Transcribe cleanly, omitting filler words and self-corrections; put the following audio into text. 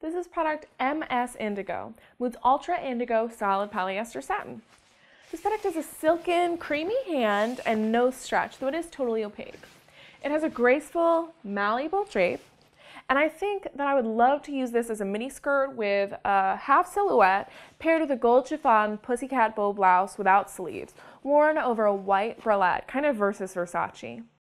This is product MS-INDIGO, Moods Ultra Indigo Solid Polyester Satin. This product has a silken, creamy hand and no stretch, though it is totally opaque. It has a graceful, malleable drape, and I think that I would love to use this as a mini skirt with a half silhouette paired with a gold chiffon pussycat bow blouse without sleeves, worn over a white bralette, kind of versus Versace.